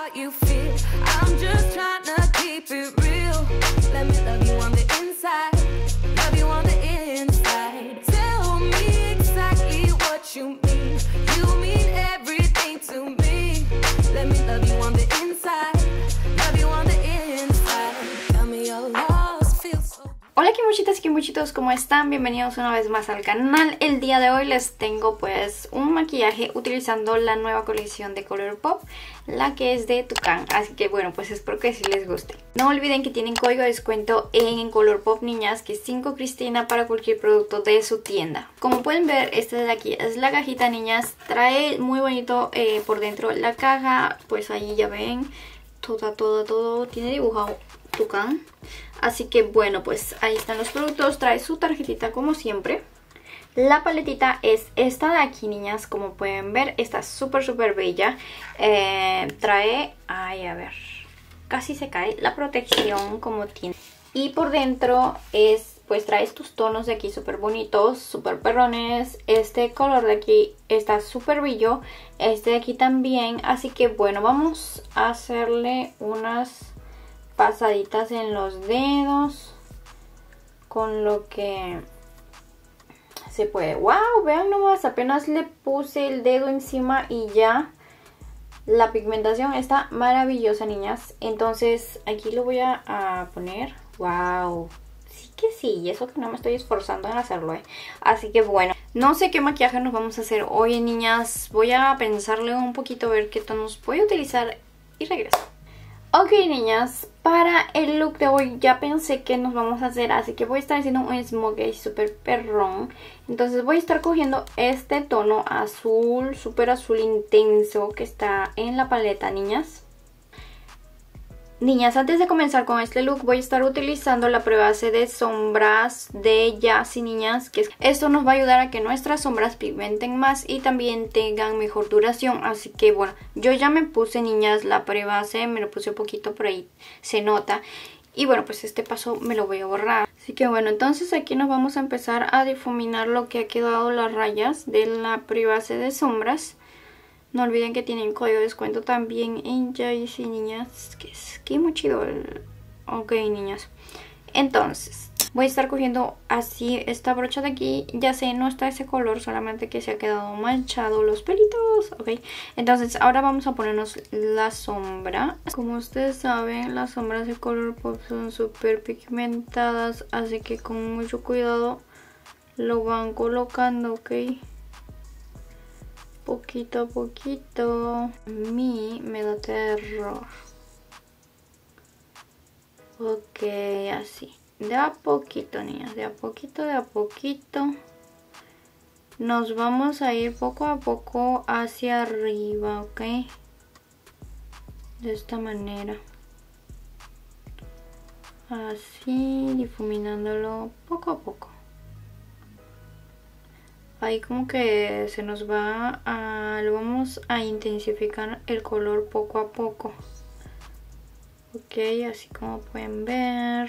how you feel. I'm just trying to keep it real. Let me love you on the inside. Love you on the inside. Tell me exactly what you mean. You mean everything to me. Let me love you on the inside. Love you on the inside. Tell me your lost feels so. Hola Kimuchitas y Kimuchitos, ¿cómo están? Bienvenidos una vez más al canal. El día de hoy les tengo pues un maquillaje utilizando la nueva colección de Colourpop, la que es de Tucán, así que bueno, pues espero que sí les guste. No olviden que tienen código de descuento en Colourpop, niñas, que es 5 Cristina para cualquier producto de su tienda. Como pueden ver, esta de aquí es la cajita, niñas, trae muy bonito por dentro la caja, pues ahí ya ven, todo tiene dibujado Tucán. Así que bueno, pues ahí están los productos, trae su tarjetita como siempre. La paletita es esta de aquí, niñas, como pueden ver, está súper bella. Trae, ay, a ver, casi se cae, la protección como tiene. Y por dentro es, pues trae estos tonos de aquí súper bonitos, súper perrones. Este color de aquí está súper bello, este de aquí también. Así que bueno, vamos a hacerle unas pasaditas en los dedos con lo que se puede. Wow, vean nomás, apenas le puse el dedo encima y ya la pigmentación está maravillosa, niñas. Entonces aquí lo voy a poner. Wow, sí que sí, y eso que no me estoy esforzando en hacerlo, Así que bueno, no sé qué maquillaje nos vamos a hacer hoy, niñas. Voy a pensarle un poquito, a ver qué tonos voy a utilizar y regreso. Ok, niñas, para el look de hoy ya pensé que nos vamos a hacer, así que voy a estar haciendo un smokey súper perrón. Entonces voy a estar cogiendo este tono azul, súper azul intenso que está en la paleta, niñas. Niñas, antes de comenzar con este look voy a estar utilizando la prebase de sombras de Yassi, niñas, que esto nos va a ayudar a que nuestras sombras pigmenten más y también tengan mejor duración. Así que bueno, yo ya me puse, niñas, la prebase, me lo puse un poquito por ahí, se nota. Y bueno, pues este paso me lo voy a borrar. Así que bueno, entonces aquí nos vamos a empezar a difuminar lo que ha quedado las rayas de la prebase de sombras. No olviden que tienen código de descuento también en Yassi, niñas, que es que muy chido. Ok, niñas. Entonces, voy a estar cogiendo así esta brocha de aquí. Ya sé, no está ese color, solamente que se ha quedado manchado los pelitos. Ok, entonces ahora vamos a ponernos la sombra. Como ustedes saben, las sombras de Colourpop son súper pigmentadas, así que con mucho cuidado lo van colocando, ok. Poquito a poquito. A mí me da terror. Ok, así. De a poquito, niñas. De a poquito, de a poquito. Nos vamos a ir poco a poco hacia arriba, ok. De esta manera. Así, difuminándolo poco a poco. Ahí como que se nos va a... lo vamos a intensificar el color poco a poco. Ok, así como pueden ver.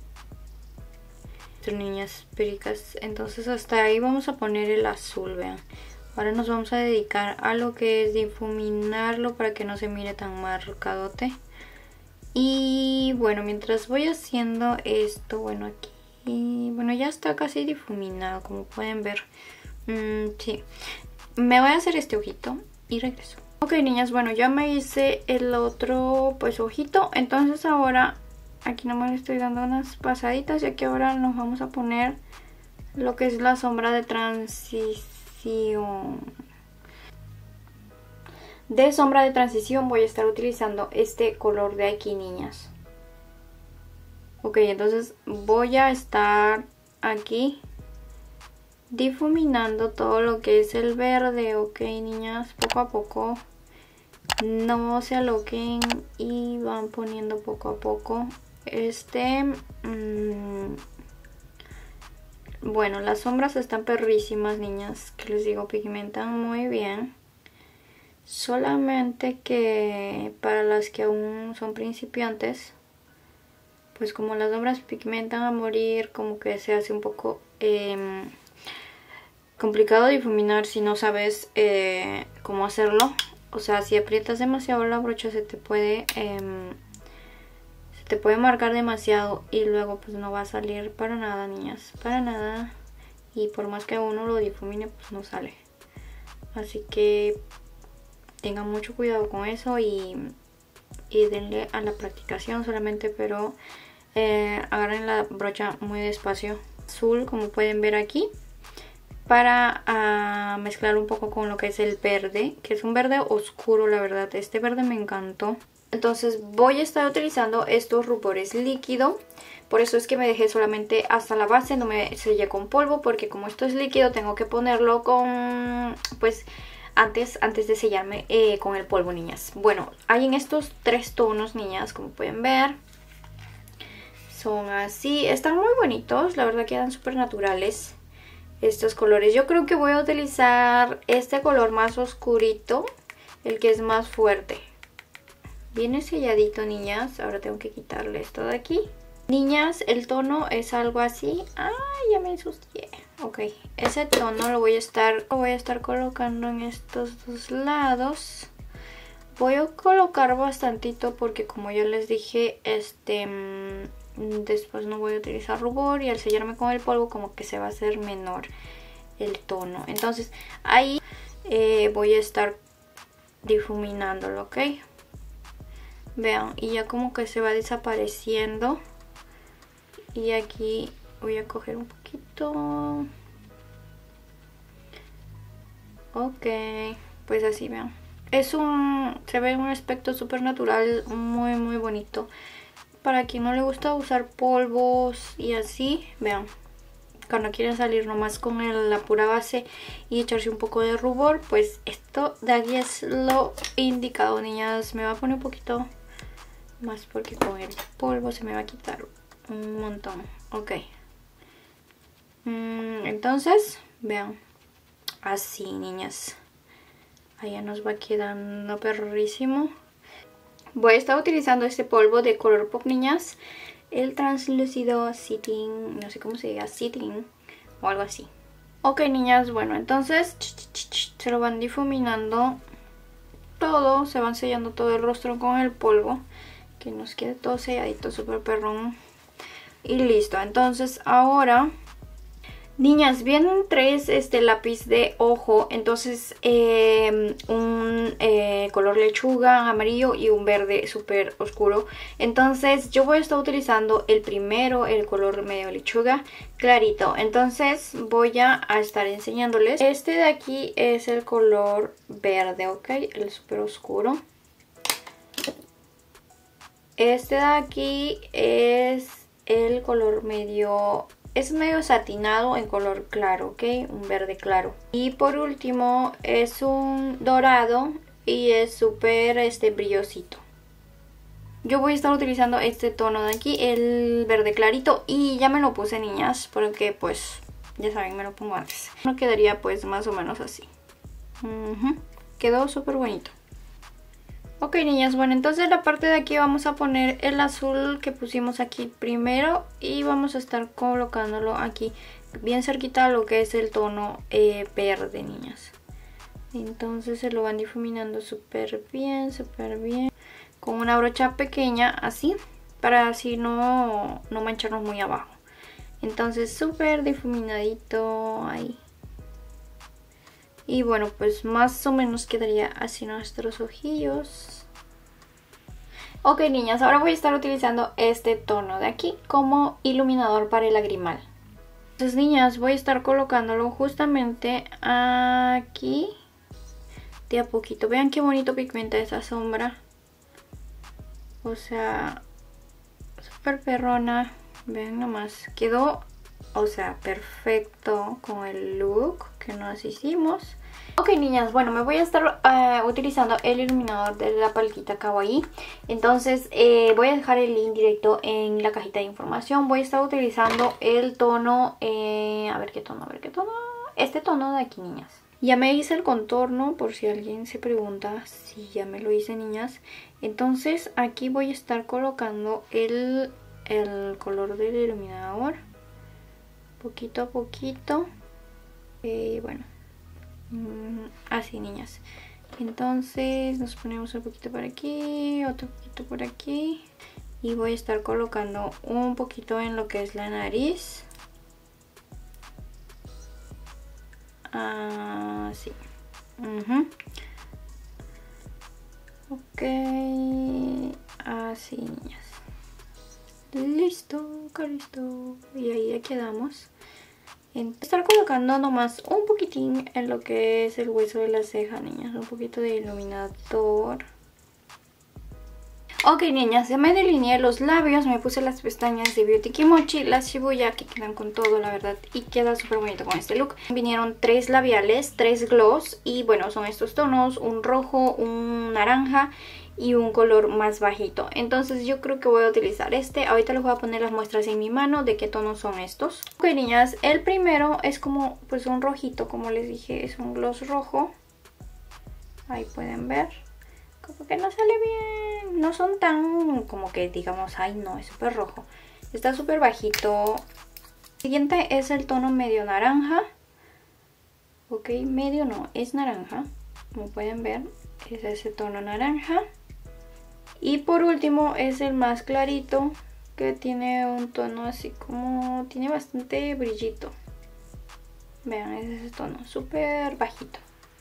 Niñas pericas. Entonces hasta ahí vamos a poner el azul, vean. Ahora nos vamos a dedicar a lo que es difuminarlo para que no se mire tan marcadote. Y bueno, mientras voy haciendo esto, bueno, aquí... bueno, ya está casi difuminado, como pueden ver. Sí, me voy a hacer este ojito y regreso. Ok, niñas, bueno, ya me hice el otro pues ojito. Entonces ahora aquí nomás le estoy dando unas pasaditas, ya que ahora nos vamos a poner lo que es la sombra de transición. De sombra de transición voy a estar utilizando este color de aquí, niñas. Ok, entonces voy a estar aquí difuminando todo lo que es el verde, ok, niñas, poco a poco. No se aloquen y van poniendo poco a poco. Bueno, las sombras están perrísimas, niñas, que les digo, pigmentan muy bien. Solamente que para las que aún son principiantes, pues como las sombras pigmentan a morir, como que se hace un poco complicado difuminar si no sabes cómo hacerlo. O sea, si aprietas demasiado la brocha se te puede marcar demasiado y luego pues no va a salir para nada, niñas, para nada. Y por más que uno lo difumine, pues no sale. Así que tengan mucho cuidado con eso y denle a la practicación solamente, pero agarren la brocha muy despacio. Azul, como pueden ver aquí, para mezclar un poco con lo que es el verde, que es un verde oscuro, la verdad. Este verde me encantó. Entonces voy a estar utilizando estos rubores líquido. Por eso es que me dejé solamente hasta la base, no me sellé con polvo, porque como esto es líquido tengo que ponerlo con, pues, antes de sellarme con el polvo, niñas. Bueno, hay en estos 3 tonos, niñas, como pueden ver. Son así, están muy bonitos, la verdad quedan súper naturales estos colores. Yo creo que voy a utilizar este color más oscurito, el que es más fuerte. Viene selladito, niñas. Ahora tengo que quitarle esto de aquí. Niñas, el tono es algo así. ¡Ay, ya me ensucié! Ok, ese tono lo voy a estar colocando en estos 2 lados. Voy a colocar bastantito porque, como ya les dije, después no voy a utilizar rubor y al sellarme con el polvo como que se va a hacer menor el tono. Entonces ahí voy a estar difuminándolo, ¿ok? Vean, y ya como que se va desapareciendo. Y aquí voy a coger un poquito. Ok, pues así, vean. Se ve un aspecto súper natural, muy muy bonito. Para quien no le gusta usar polvos y así, vean, cuando quieren salir nomás con la pura base y echarse un poco de rubor, pues esto de aquí es lo indicado, niñas. Me voy a poner un poquito más porque con el polvo se me va a quitar un montón. Ok, entonces, vean, así, niñas. Allá nos va quedando perrísimo. Voy a estar utilizando este polvo de Colourpop, niñas. El translúcido Setting, no sé cómo se diga, Setting o algo así. Ok, niñas, bueno, entonces se lo van difuminando todo. Se van sellando todo el rostro con el polvo. Que nos quede todo selladito, súper perrón. Y listo, entonces ahora... Niñas, vienen 3 lápiz de ojo, entonces un color lechuga amarillo y un verde súper oscuro. Entonces yo voy a estar utilizando el primero, el color medio lechuga clarito. Entonces voy a estar enseñándoles. Este de aquí es el color verde, ok, el súper oscuro. Este de aquí es el color medio... Es medio satinado en color claro, ¿ok? Un verde claro. Y por último es un dorado y es súper brillosito. Yo voy a estar utilizando este tono de aquí, el verde clarito. Y ya me lo puse, niñas, porque pues ya saben, me lo pongo antes. No quedaría pues más o menos así. Quedó súper bonito. Ok, niñas, bueno, entonces la parte de aquí vamos a poner el azul que pusimos aquí primero y vamos a estar colocándolo aquí bien cerquita a lo que es el tono verde, niñas. Entonces se lo van difuminando súper bien, con una brocha pequeña así, para así no mancharnos muy abajo. Entonces súper difuminadito ahí. Y bueno, pues más o menos quedaría así nuestros ojillos. Ok, niñas, ahora voy a estar utilizando este tono de aquí como iluminador para el lagrimal. Entonces, niñas, voy a estar colocándolo justamente aquí de a poquito. Vean qué bonito pigmenta esa sombra. O sea, súper perrona. Vean nomás, quedó... O sea, perfecto con el look que nos hicimos. Ok, niñas, bueno, me voy a estar utilizando el iluminador de la paletita Kawaii. Entonces voy a dejar el link directo en la cajita de información. Voy a estar utilizando el tono, a ver qué tono, este tono de aquí, niñas. Ya me hice el contorno, por si alguien se pregunta si ya me lo hice, niñas. Entonces aquí voy a estar colocando el color del iluminador poquito a poquito. Bueno, así, niñas. Entonces nos ponemos un poquito por aquí, otro poquito por aquí. Y voy a estar colocando un poquito en lo que es la nariz. Así. Ok. Así, niñas. Listo, listo. Y ahí ya quedamos. Estar colocando nomás un poquitín en lo que es el hueso de la ceja, niñas. Un poquito de iluminador. Ok, niñas, ya me delineé los labios, me puse las pestañas de Beauty Kimochi, las Shibuya, que quedan con todo, la verdad, y queda súper bonito con este look. Vinieron 3 labiales, 3 gloss, y bueno, son estos tonos, un rojo, un naranja y un color más bajito. Entonces yo creo que voy a utilizar este. Ahorita les voy a poner las muestras en mi mano de qué tonos son estos. Ok, niñas, el primero es como pues un rojito, como les dije, es un gloss rojo. Ahí pueden ver. Como que no sale bien, no son tan como que digamos, ay no, es súper rojo. Está súper bajito. El siguiente es el tono medio naranja. Ok, medio no, es naranja. Como pueden ver, es ese tono naranja. Y por último es el más clarito, que tiene un tono así como, tiene bastante brillito. Vean, es ese tono, súper bajito.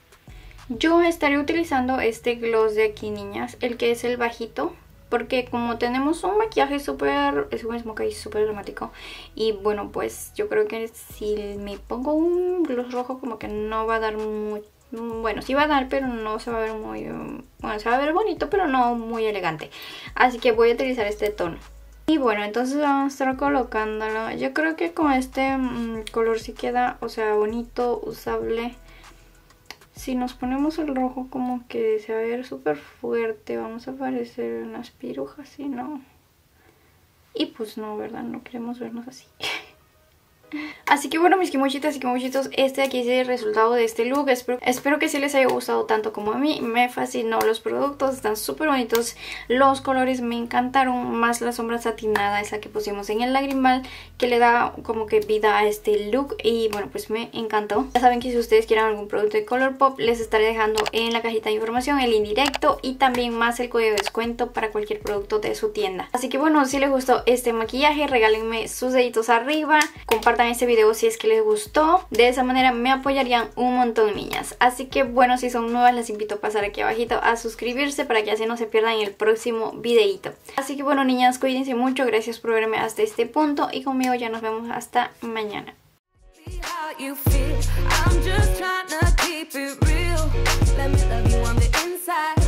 Yo estaré utilizando este gloss de aquí, niñas, el que es el bajito, porque como tenemos un maquillaje súper, es un smokey súper dramático, y bueno, pues yo creo que si me pongo un gloss rojo como que no va a dar mucho, bueno, sí va a dar, pero no se va a ver muy, bueno, se va a ver bonito, pero no muy elegante, así que voy a utilizar este tono. Y bueno, entonces vamos a estar colocándolo. Yo creo que con este color sí queda, o sea, bonito, usable. Si nos ponemos el rojo como que se va a ver súper fuerte, vamos a parecer unas pirujas y no. Y pues no, ¿verdad? No queremos vernos así. Así que bueno, mis kimochitas y kimochitos, este de aquí es el resultado de este look. Espero que sí les haya gustado tanto como a mí. Me fascinó los productos, están súper bonitos. Los colores me encantaron, más la sombra satinada, esa que pusimos en el lagrimal, que le da como que vida a este look. Y bueno, pues me encantó. Ya saben que si ustedes quieren algún producto de Colourpop, les estaré dejando en la cajita de información el link directo y también más el código de descuento para cualquier producto de su tienda. Así que bueno, si les gustó este maquillaje, regálenme sus deditos arriba, compartan este video si es que les gustó, de esa manera me apoyarían un montón, niñas. Así que bueno, si son nuevas les invito a pasar aquí abajito a suscribirse para que así no se pierdan el próximo videito. Así que bueno, niñas, cuídense mucho, gracias por verme hasta este punto y conmigo ya nos vemos hasta mañana. I'm just trying to keep it real. Let me love you on the inside.